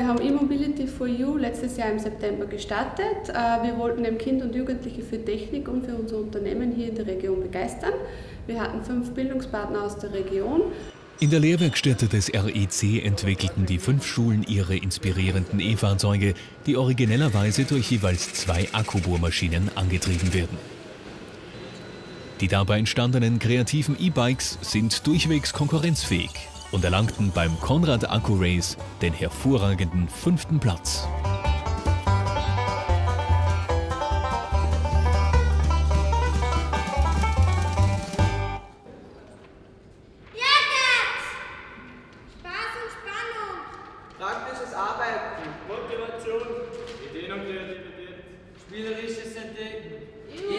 Wir haben eMobility4U letztes Jahr im September gestartet. Wir wollten eben Kinder und Jugendliche für Technik und für unser Unternehmen hier in der Region begeistern. Wir hatten 5 Bildungspartner aus der Region. In der Lehrwerkstätte des REC entwickelten die 5 Schulen ihre inspirierenden E-Fahrzeuge, die originellerweise durch jeweils 2 Akkubohrmaschinen angetrieben werden. Die dabei entstandenen kreativen E-Bikes sind durchwegs konkurrenzfähig und erlangten beim Konrad Akku Race den hervorragenden 5. Platz. Praktisches Arbeiten, Motivation, Ideen und Kreativität, spielerisches Entdecken.